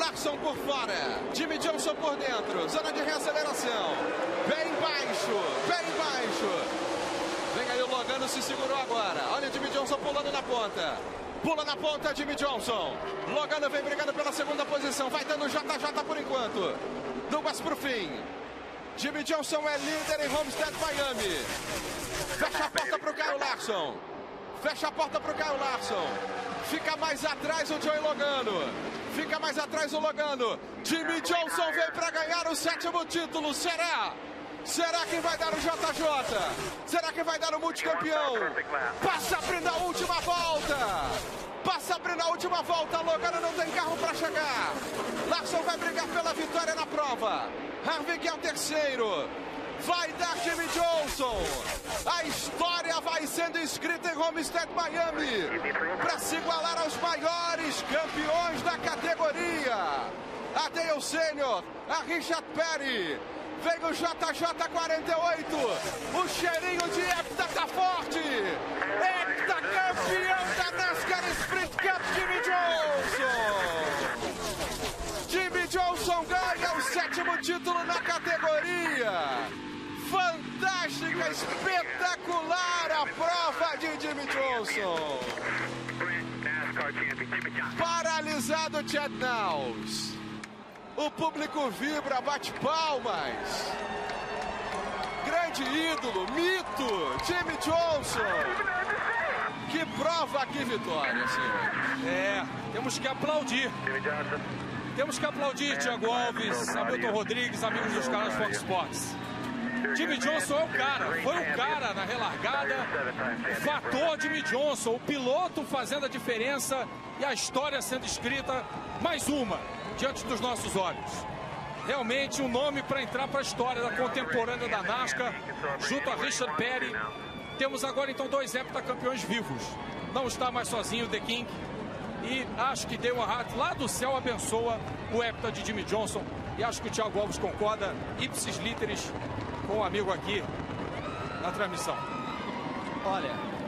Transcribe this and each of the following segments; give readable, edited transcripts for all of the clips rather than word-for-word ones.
Larson por fora, Jimmie Johnson por dentro, zona de reaceleração, bem baixo, bem baixo. Vem aí o Logano, se segurou agora, olha o Jimmie Johnson pulando na ponta. Pula na ponta, Jimmie Johnson. Logano vem brigando pela segunda posição. Vai dando JJ por enquanto. Douglas pro fim. Jimmie Johnson é líder em Homestead, Miami. Fecha a porta pro Kyle Larson. Fecha a porta pro Kyle Larson. Fica mais atrás o Joey Logano. Fica mais atrás o Logano. Jimmie Johnson vem para ganhar o 7º título. Será? Será quem vai dar o JJ? Será quem vai dar o multicampeão? Passa abrindo a última volta. Passa abrindo a última volta. Logano não tem carro para chegar. Larson vai brigar pela vitória na prova. Harvick é o terceiro. Vai dar Jimmie Johnson. A história vai sendo escrita em Homestead, Miami, para se igualar aos maiores campeões da categoria. A Dale Senior, a Richard Petty. Vem o JJ48, o cheirinho de hepta tá forte. Hepta campeão da NASCAR Sprint Cup, Jimmie Johnson. Jimmie Johnson ganha o 7º título na categoria. Fantástica, espetacular a prova de Jimmie Johnson. Paralisado Chad Knaus. O público vibra, bate palmas. Grande ídolo, mito, Jimmie Johnson. Que prova, que vitória, senhor. Temos que aplaudir. Temos que aplaudir Thiago Alves, Hamilton Rodrigues, amigos dos canais Fox Sports. Jimmie Johnson é o cara, foi o cara na relargada, o fator Jimmie Johnson, o piloto fazendo a diferença e a história sendo escrita, mais uma, diante dos nossos olhos. Realmente um nome para entrar para a história da contemporânea da NASCAR, junto a Richard Petty. Temos agora então 2 heptacampeões vivos. Não está mais sozinho o The King. E acho que Dale Earnhardt lá do céu abençoa o hepta de Jimmie Johnson. E acho que o Thiago Alves concorda, ipsis literis, com o amigo aqui na transmissão. Olha,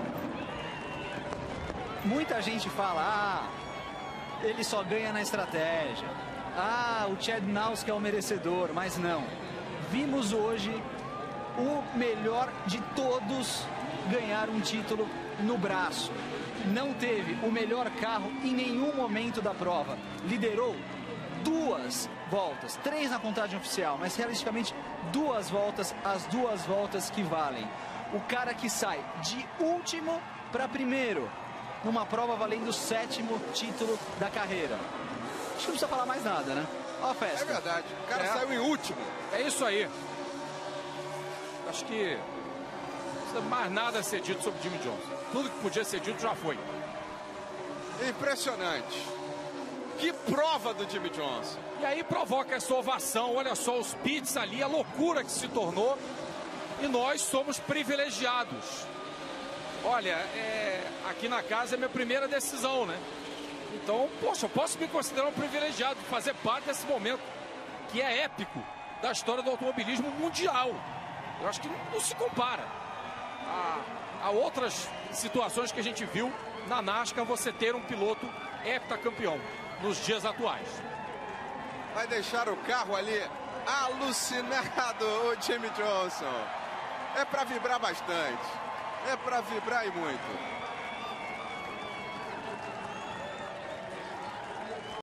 muita gente fala, ele só ganha na estratégia. O Chad Knaus que é o merecedor, mas não. Vimos hoje o melhor de todos ganhar um título no braço. Não teve o melhor carro em nenhum momento da prova. Liderou 2 voltas, 3 na contagem oficial, mas realisticamente 2 voltas, as 2 voltas que valem. O cara que sai de último para primeiro, numa prova valendo o 7º título da carreira. Acho que não precisa falar mais nada, né? Ó a festa. É verdade, o cara saiu em último. É isso aí. Acho que não precisa mais nada ser dito sobre Jimmie Johnson. Tudo que podia ser dito já foi. Impressionante. Que prova do Jimmie Johnson. E aí provoca essa ovação, olha só os pits ali, a loucura que se tornou. E nós somos privilegiados. Olha, aqui na casa é minha primeira decisão, né? Então, poxa, eu posso me considerar um privilegiado de fazer parte desse momento que é épico da história do automobilismo mundial. Eu acho que não se compara a outras situações que a gente viu na NASCAR, você ter um piloto heptacampeão nos dias atuais. Vai deixar o carro ali alucinado o Jimmie Johnson. É para vibrar bastante. É para vibrar e muito.